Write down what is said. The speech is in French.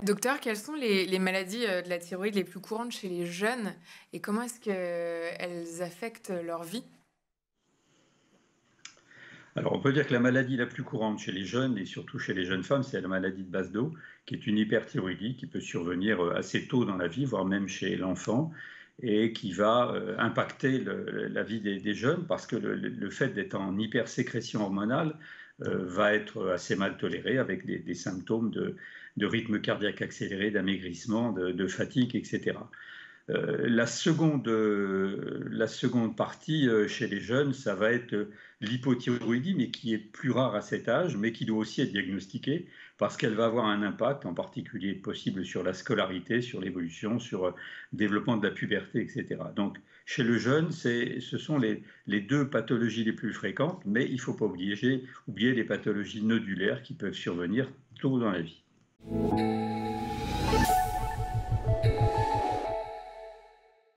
Docteur, quelles sont les maladies, de la thyroïde les plus courantes chez les jeunes et comment est-ce qu'elles affectent leur vie? Alors, on peut dire que la maladie la plus courante chez les jeunes et surtout chez les jeunes femmes, c'est la maladie de Basedow, qui est une hyperthyroïdie qui peut survenir assez tôt dans la vie, voire même chez l'enfant, et qui va impacter la vie des jeunes parce que le fait d'être en hypersécrétion hormonale va être assez mal toléré avec des symptômes de rythme cardiaque accéléré, d'amaigrissement, de fatigue, etc. La seconde partie chez les jeunes, ça va être l'hypothyroïdie, mais qui est plus rare à cet âge, mais qui doit aussi être diagnostiquée parce qu'elle va avoir un impact, en particulier possible sur la scolarité, sur l'évolution, sur le développement de la puberté, etc. Donc, chez le jeune, ce sont les deux pathologies les plus fréquentes, mais il ne faut pas oublier les pathologies nodulaires qui peuvent survenir tôt dans la vie.